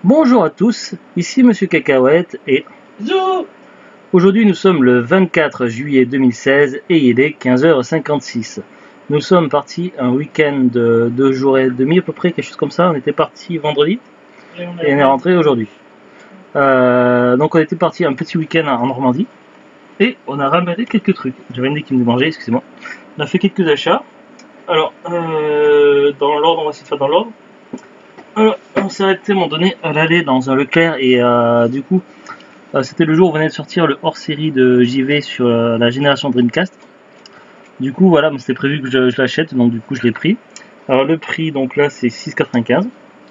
Bonjour à tous, ici Monsieur Cacahuète et Zou. aujourd'hui nous sommes le 24 juillet 2016 et il est 15h56. Nous sommes partis un week-end de 2 jours et demi à peu près, quelque chose comme ça. On était parti vendredi et on est rentré aujourd'hui. Donc on était parti un petit week-end en Normandie et on a ramené quelques trucs. J'avais une idée qui me mangeait, excusez-moi. On a fait quelques achats. Alors, dans l'ordre, on va essayer de faire dans l'ordre. Alors, on s'est arrêté à un moment donné à l'aller dans un Leclerc et du coup, c'était le jour où venait de sortir le hors-série de JV sur la génération Dreamcast. Du coup, voilà, c'était prévu que je l'achète, donc du coup, je l'ai pris. Alors, le prix, donc là, c'est 6,95.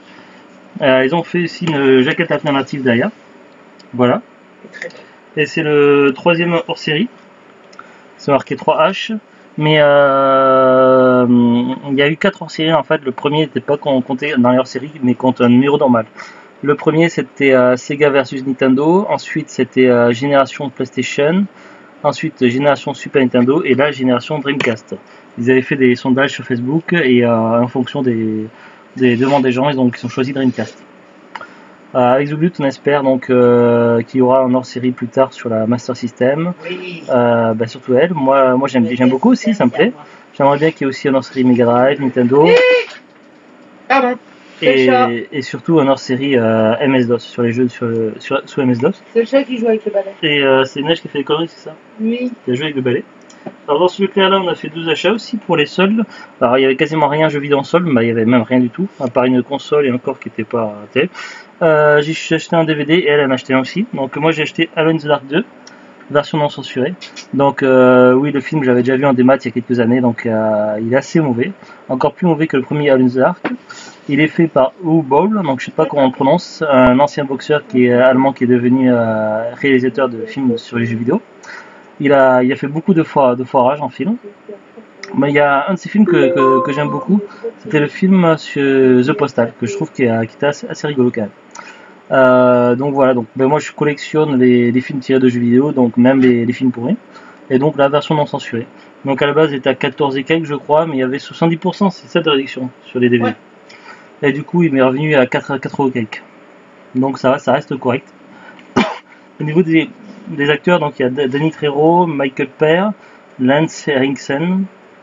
Ils ont fait aussi une jaquette alternative derrière. Voilà. Et c'est le troisième hors-série. C'est marqué 3H. Mais il y a eu 4 hors-séries en fait. Le premier n'était pas compté dans les hors-séries, mais compte un numéro normal. Le premier c'était Sega versus Nintendo. Ensuite c'était génération PlayStation. Ensuite génération Super Nintendo. Et là génération Dreamcast. Ils avaient fait des sondages sur Facebook et en fonction des demandes des gens, ils ont choisi Dreamcast. Avec Zoublut, on espère donc qu'il y aura un hors-série plus tard sur la Master System. Oui. Surtout elle. Moi j'aime beaucoup aussi, ça me plaît. J'aimerais bien qu'il y ait aussi un hors-série Mega Drive, Nintendo. Pardon. Et surtout un hors-série MS-DOS sur les jeux sous MS-DOS. C'est le chat qui joue avec le balai. Et c'est Neige qui a fait des conneries, c'est ça? Oui. Qui a joué avec le balai. Alors dans ce Leclerc là, on a fait 2 achats aussi pour les soldes. Alors il y avait quasiment rien jeu vidéo en solde, il y avait même rien du tout, à part une console et encore qui n'était pas télé. J'ai acheté un DVD et elle en a acheté un aussi. Donc moi j'ai acheté Alone in the Dark 2, version non censurée. Donc oui, le film j'avais déjà vu en démat il y a quelques années, donc il est assez mauvais, encore plus mauvais que le premier Alone in the Dark. Il est fait par Uwe Boll, donc je sais pas comment on le prononce, un ancien boxeur qui est allemand qui est devenu réalisateur de films sur les jeux vidéo. Il a fait beaucoup de foirage en film. Mais il y a un de ces films que j'aime beaucoup, c'était le film sur The Postal, que je trouve qui était assez rigolo quand même. Donc voilà, moi je collectionne les films tirés de jeux vidéo, donc même les films pourris, et donc la version non censurée. Donc à la base il était à 14 et quelques je crois, mais il y avait 70%, c'est ça de réduction sur les DVD. Ouais. Et du coup il m'est revenu à 4 euros quelques. Donc ça reste correct. Au niveau des acteurs, donc il y a Danny Trejo, Michael Pear, Lance Henriksen.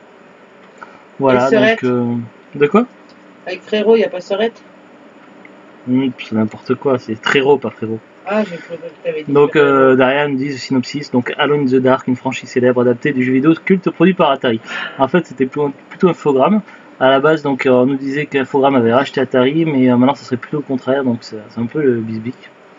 Voilà, donc. De quoi? Avec Frérot, il n'y a pas Sorette? C'est n'importe quoi, c'est Trejo, pas Frérot. Ah, j'ai cru que tu avais dit. Donc, derrière, nous disent le synopsis. Donc, Alone in the Dark, une franchise célèbre adaptée du jeu vidéo culte produit par Atari. En fait, c'était plutôt un infogramme. À la base, donc, on nous disait qu'Infogrames avait racheté Atari, mais maintenant, ça serait plutôt le contraire. Donc, c'est un peu le bisbic.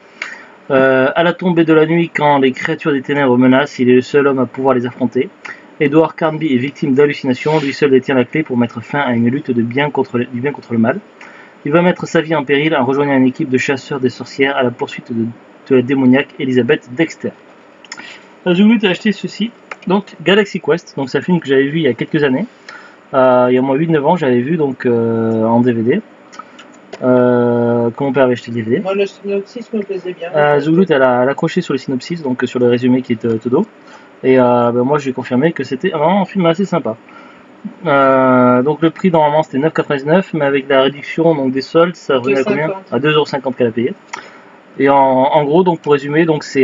À la tombée de la nuit, quand les créatures des ténèbres menacent, il est le seul homme à pouvoir les affronter. Edward Carnby est victime d'hallucinations, lui seul détient la clé pour mettre fin à une lutte du bien contre le mal. Il va mettre sa vie en péril en rejoignant une équipe de chasseurs des sorcières à la poursuite de la démoniaque Elizabeth Dexter. J'ai voulu acheter ceci, donc Galaxy Quest, donc c'est un film que j'avais vu il y a quelques années. Il y a au moins 8-9 ans, j'avais vu donc en DVD. Quand mon père avait acheté le DVD. Moi, le synopsis me plaisait bien. Zoulout, elle a accroché sur le synopsis, donc sur le résumé qui est tout dos. Et moi, j'ai confirmé que c'était vraiment un film assez sympa. Donc le prix normalement c'était 9,99, mais avec la réduction donc des soldes, ça revenait à combien? À 2,50 € qu'elle a payé. Et en gros, donc pour résumer, donc c'est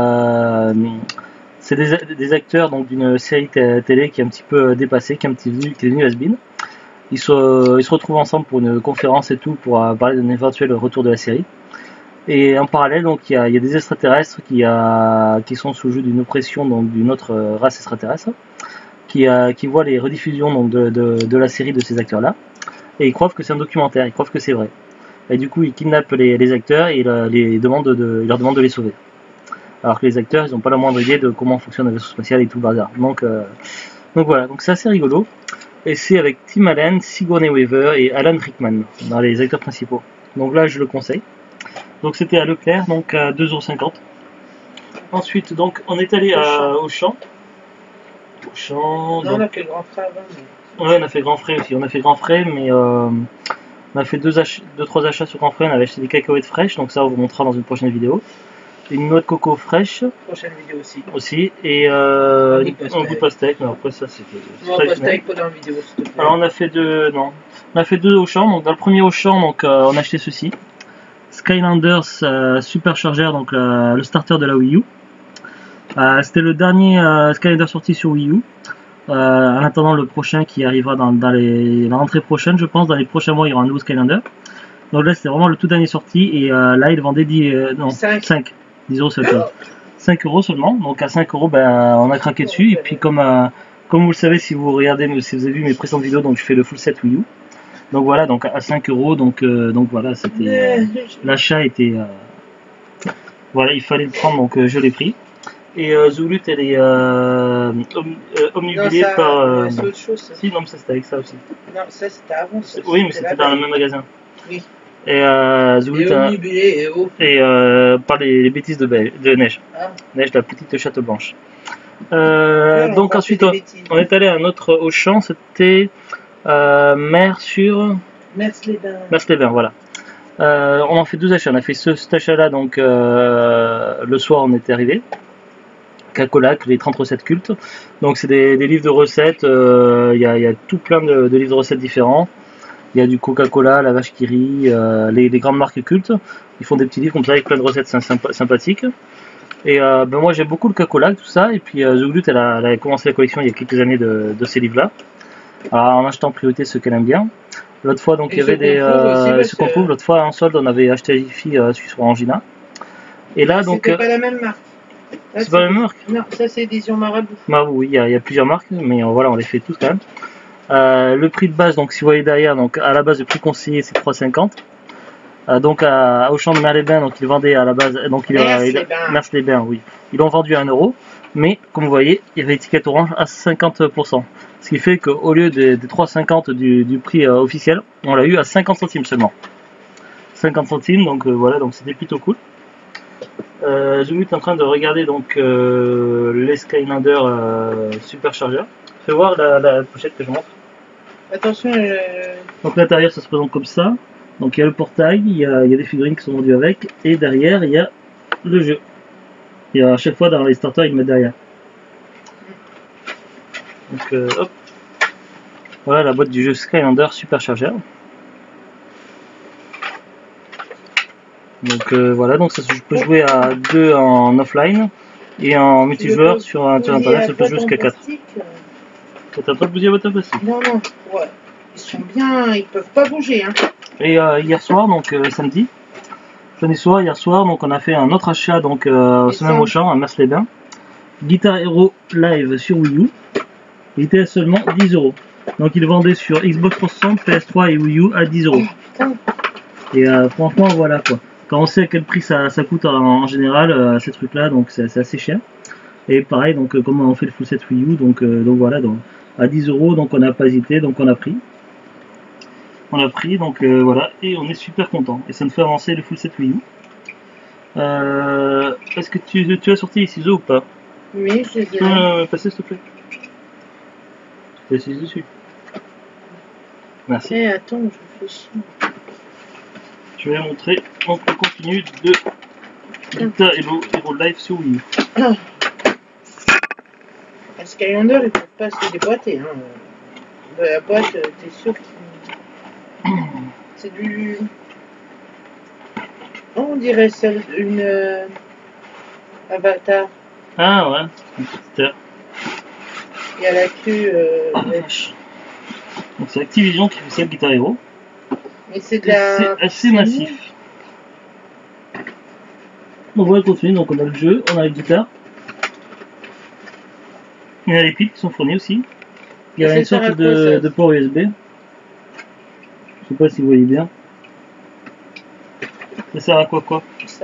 des acteurs donc d'une série télé qui est un petit peu dépassée, qui est devenu has-been. Ils se retrouvent ensemble pour une conférence et tout pour parler d'un éventuel retour de la série. Et en parallèle, donc il y a des extraterrestres qui sont sous le joug d'une oppression donc d'une autre race extraterrestre, qui voient les rediffusions donc de la série de ces acteurs-là, et ils croient que c'est un documentaire, ils croient que c'est vrai. Et du coup, ils kidnappent les acteurs et ils leur demandent de les sauver. Alors que les acteurs, ils n'ont pas la moindre idée de comment fonctionne un vaisseau spatial et tout le bazar. Donc voilà, donc c'est assez rigolo. Et c'est avec Tim Allen, Sigourney Weaver et Alan Rickman dans les acteurs principaux. Donc là, je le conseille. Donc c'était à Leclerc, donc à 2,50 €. Ensuite, donc on est allé au champ. Non, on a fait Grand Frais avant. Mais... Ouais, on a fait Grand Frais aussi. On a fait Grand Frais, mais on a fait 2-3 achats sur Grand Frais. On avait acheté des cacahuètes fraîches, donc ça on vous montrera dans une prochaine vidéo. Une noix de coco fraîche. Prochaine vidéo aussi. Et un goût de pastèque. Mais après ça c'était. Non, pastèque pas dans la vidéo s'il te plaît. Alors on a fait deux au champ. Donc dans le premier au champ, donc on a acheté ceci. Skylanders Supercharger, donc le starter de la Wii U. C'était le dernier Skylander sorti sur Wii U. En attendant le prochain qui arrivera dans la rentrée prochaine, je pense, dans les prochains mois, il y aura un nouveau Skylander. Donc là, c'était vraiment le tout dernier sorti, et là, il vendait 10 euros seulement. 5 euros seulement, donc à 5 euros, ben, on a craqué dessus. Et puis, comme vous le savez, si vous regardez, si vous avez vu mes précédentes vidéos, donc je fais le full set Wii U. Donc voilà, donc à 5 euros, donc voilà, c'était l'achat était. Voilà, il fallait le prendre, donc je l'ai pris. Et Zoulut, elle est omnibulée par. C'est autre chose. Ça. Si, non, mais ça c'était avec ça aussi. Non, ça c'était avant. Ça, oui, mais c'était dans le même magasin. Oui. Et Zoulut. Et par les bêtises de Neige. Ah. Neige, la petite chatte blanche. Donc ensuite, on est allé à un autre Auchan, c'était Mers-les-Bains, voilà. On en fait 12 achats. On a fait cet achat-là, donc le soir on était arrivé. Cacolac, les 30 recettes cultes. Donc c'est des livres de recettes. Il y a tout plein de livres de recettes différents. Il y a du Coca-Cola, la vache qui rit, les grandes marques cultes. Ils font des petits livres comme ça avec plein de recettes sympathiques. Et ben moi j'aime beaucoup le Cacolac, tout ça. Et puis Zoulut, elle a commencé la collection il y a quelques années de ces livres-là. Alors en achetant en priorité ceux qu'elle aime bien. L'autre fois, donc il y avait ce qu'on trouve. L'autre fois en solde, on avait acheté à Jiffy Suisse Orangina. Et là donc. C'était pas la même marque. C'est pas la même marque? Non, ça c'est Édition Marabout. Oui, il y a plusieurs marques, mais voilà, on les fait tous quand même. Le prix de base, donc si vous voyez derrière, donc à la base le prix conseillé c'est 3,50. Donc au champ de Mers-les-Bains, donc ils vendaient à la base, donc Mers-les-Bains, oui. Ils l'ont vendu à 1 euro, mais comme vous voyez, il y avait l'étiquette orange à 50%. Ce qui fait qu'au lieu des 3,50 du prix officiel, on l'a eu à 50 centimes seulement. 50 centimes, donc voilà, donc c'était plutôt cool. Zoulut est en train de regarder donc les Skylander Supercharger. Fais voir la pochette que je montre. Attention. Donc l'intérieur ça se présente comme ça. Donc il y a le portail, il y a des figurines qui sont vendues avec, et derrière il y a le jeu. Et à chaque fois dans les starters ils le mettent derrière. Donc hop. Voilà la boîte du jeu Skylander Supercharger. Donc voilà, donc ça je peux jouer à 2 en offline et en multijoueur sur internet, ça peut jouer jusqu'à 4. T'as pas bougé votre plastique? Non, ouais. Ils sont bien, ils peuvent pas bouger. Hein. Et hier soir, donc samedi soir, hier soir, donc on a fait un autre achat donc ce même Auchan à Mers-les-Bains. Guitar Hero Live sur Wii U. Il était à seulement 10 euros. Donc il vendait sur Xbox 360, PS3 et Wii U à 10 euros. Et franchement voilà quoi. Quand on sait à quel prix ça coûte en général ces trucs là, donc c'est assez cher. Et pareil, donc comme on fait le full set Wii U, donc voilà, donc à 10 euros, donc on n'a pas hésité, donc on a pris. Donc voilà, et on est super content. Et ça nous fait avancer le full set Wii U. Est-ce que tu as sorti les ciseaux ou pas? Oui, je les ai. Tu peux passer s'il te plaît? Tu t'assises dessus. Merci. Attends, je réfléchis. Je vais montrer donc le contenu de Guitar Hero Live sur Wii U. Le Skylander, il ne peut pas se déboîter. Hein. De la boîte, t'es sûr qu'il. C'est du. Oh, on dirait celle une Avatar. Ah ouais, c'est Il y a la queue. Donc c'est Activision qui fait ça, Guitar Hero. Mais c'est assez massif. On va continuer, donc on a le jeu, on a la guitare. Il y a les piles qui sont fournies aussi. Il y a une sorte de port USB. Je sais pas si vous voyez bien. Ça sert à quoi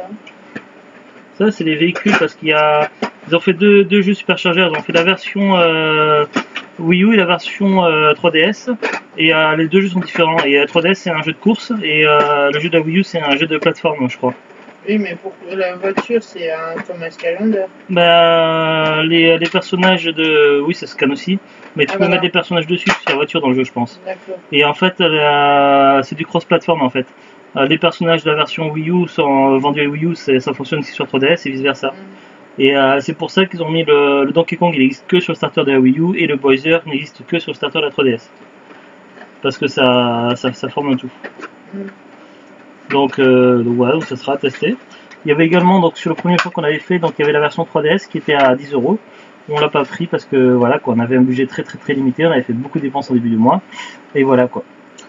Ça c'est les véhicules parce qu'il y a. Ils ont fait deux jeux superchargeurs. Ils ont fait la version Wii U et la version 3DS. Et les deux jeux sont différents. Et 3DS c'est un jeu de course et le jeu de la Wii U c'est un jeu de plateforme, je crois. Oui, mais pour la voiture c'est un Thomas Skylander. Bah, les personnages de. Oui, ça scanne aussi. Mais tu peux mettre des personnages dessus sur la voiture dans le jeu, je pense. D'accord. Et en fait, c'est du cross-platform en fait. Les personnages de la version Wii U sont vendus à Wii U, ça fonctionne aussi sur 3DS et vice versa. Et c'est pour ça qu'ils ont mis le Donkey Kong, il n'existe que sur le starter de la Wii U et le Bowser n'existe que sur le starter de la 3DS. Parce que ça forme un tout. Donc voilà, donc ça sera à tester. Il y avait également, donc sur le premier choix qu'on avait fait, donc il y avait la version 3DS qui était à 10 €. On l'a pas pris parce que voilà quoi, on avait un budget très limité, on avait fait beaucoup de dépenses au début du mois. Et voilà quoi.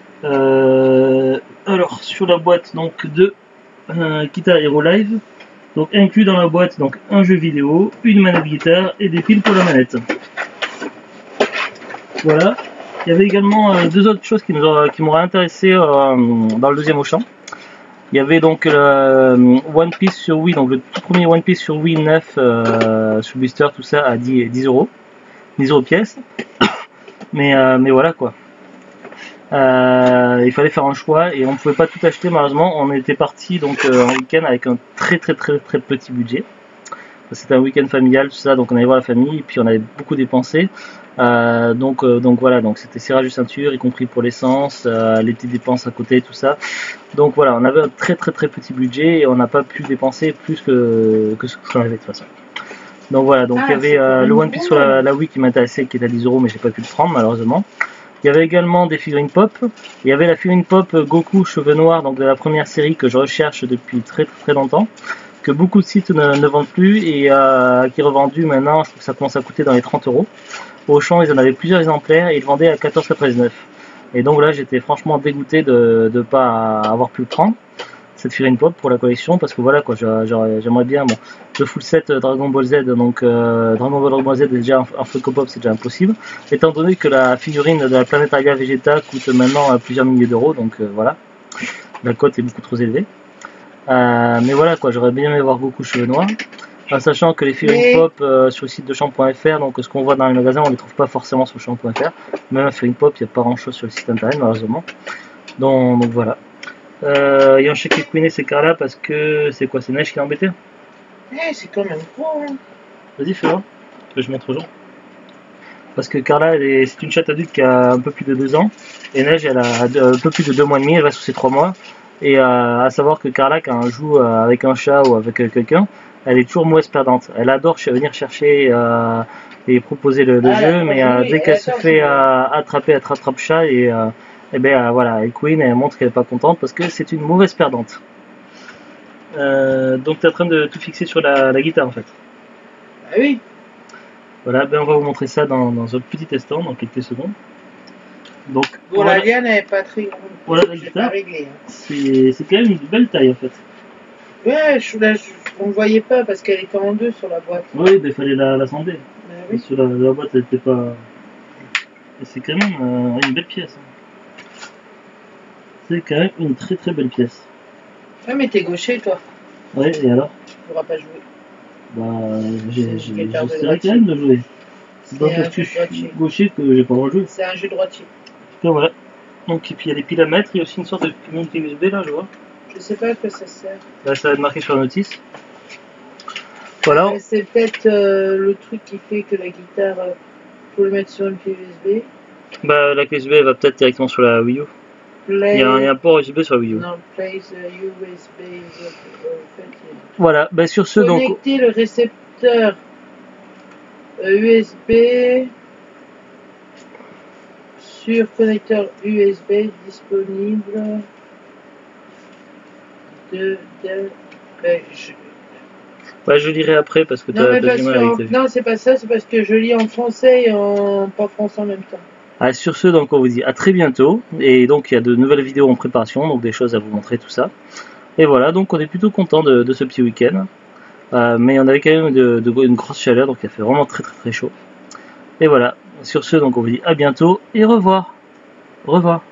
Alors sur la boîte donc de Guitar Hero Live, donc inclus dans la boîte donc un jeu vidéo, une manette guitare et des fils pour la manette. Voilà. Il y avait également deux autres choses qui m'auraient intéressé dans le deuxième Auchan. Il y avait donc One Piece sur Wii, donc le tout premier One Piece sur Wii 9 sur Booster, tout ça à 10 €, 10 € pièce. Mais voilà quoi. Il fallait faire un choix et on ne pouvait pas tout acheter malheureusement. On était parti donc en week-end avec un très petit budget. C'était un week-end familial, tout ça, donc on allait voir la famille et puis on avait beaucoup dépensé. Donc voilà, donc c'était serrage de ceinture, y compris pour l'essence, les petites dépenses à côté, tout ça. Donc voilà, on avait un très petit budget et on n'a pas pu dépenser plus que ce qu'on avait de toute façon. Donc voilà, donc il y avait le One Piece sur la Wii qui m'intéressait, qui était à 10 €, mais j'ai pas pu le prendre malheureusement. Il y avait également des figurines pop. Il y avait la figurine pop Goku cheveux noirs, donc de la première série que je recherche depuis très longtemps, que beaucoup de sites ne vendent plus et qui est revendu maintenant. Je trouve que ça commence à coûter dans les 30 €. Au Auchan, ils en avaient plusieurs exemplaires et ils le vendaient à 14,99 €. Et donc là, j'étais franchement dégoûté de ne pas avoir pu le prendre, cette figurine pop pour la collection, parce que voilà quoi, j'aimerais bien le full set Dragon Ball Z, donc Dragon Ball Z déjà en Funko Pop, c'est déjà impossible, étant donné que la figurine de la Planetaria Vegeta coûte maintenant plusieurs milliers d'euros, donc voilà, la cote est beaucoup trop élevée. Mais voilà quoi, j'aurais bien aimé voir Goku cheveux noirs, sachant que les figurines pop sur le site de champ.fr, donc ce qu'on voit dans les magasins, on ne les trouve pas forcément sur champ.fr. Même la figurine pop, il n'y a pas grand chose sur le site internet malheureusement. Donc voilà. Il y a un chèque Queen et c'est Carla parce que c'est quoi, c'est Neige qui l'a embêté? C'est quand même gros. Hein. Vas-y, fais-le, que je montre aux gens. Parce que Carla, c'est une chatte adulte qui a un peu plus de 2 ans, et Neige, elle a un peu plus de 2 mois et demi, elle va sur ses 3 mois. Et à savoir que Carla, quand elle joue avec un chat ou avec quelqu'un, elle est toujours mauvaise perdante. Elle adore venir chercher et proposer le jeu, mais dès qu'elle se fait attraper, elle attrape chat et ben voilà, et Queen elle montre qu'elle est pas contente parce que c'est une mauvaise perdante. Donc tu es en train de tout fixer sur la guitare en fait. Ah oui. Voilà, ben on va vous montrer ça dans un petit instant, dans quelques secondes. Donc bon, voilà. La liane n'est pas très grande. Voilà la guitare. Hein. C'est quand même une belle taille en fait. Ouais, on ne voyait pas parce qu'elle était en deux sur la boîte. Oui, mais il fallait la sonder. Oui. Sur la boîte, elle n'était pas. C'est quand même une belle pièce. C'est quand même une très belle pièce. Ah, mais t'es gaucher toi. Ouais, et alors? Tu pourras pas jouer. Bah, j'essaierai quand même de jouer. C'est pas parce que je suis gaucher que j'ai pas le droit de jouer. C'est un jeu droitier. Donc voilà. Donc, et puis il y a des piles à mettre, il y a aussi une sorte de montre USB là, je vois. Je sais pas à quoi ça sert. Là, ça va être marqué sur la notice. Voilà. C'est peut-être le truc qui fait que la guitare, faut le mettre sur une clé USB. Bah, la clé USB elle va peut-être directement sur la Wii U. Il y a un port USB sur la Wii U. Non, place USB. Voilà, bah sur ce donc. Connecter le récepteur USB sur connecteur USB disponible je lirai après parce que tu as du mal avec. Non, c'est pas ça, c'est parce que je lis en français et pas français en même temps. Sur ce, donc on vous dit à très bientôt. Et donc il y a de nouvelles vidéos en préparation, donc des choses à vous montrer, tout ça. Et voilà, donc on est plutôt content de ce petit week-end. Mais on avait quand même une grosse chaleur, donc il a fait vraiment très chaud. Et voilà, sur ce, donc on vous dit à bientôt et au revoir. Au revoir.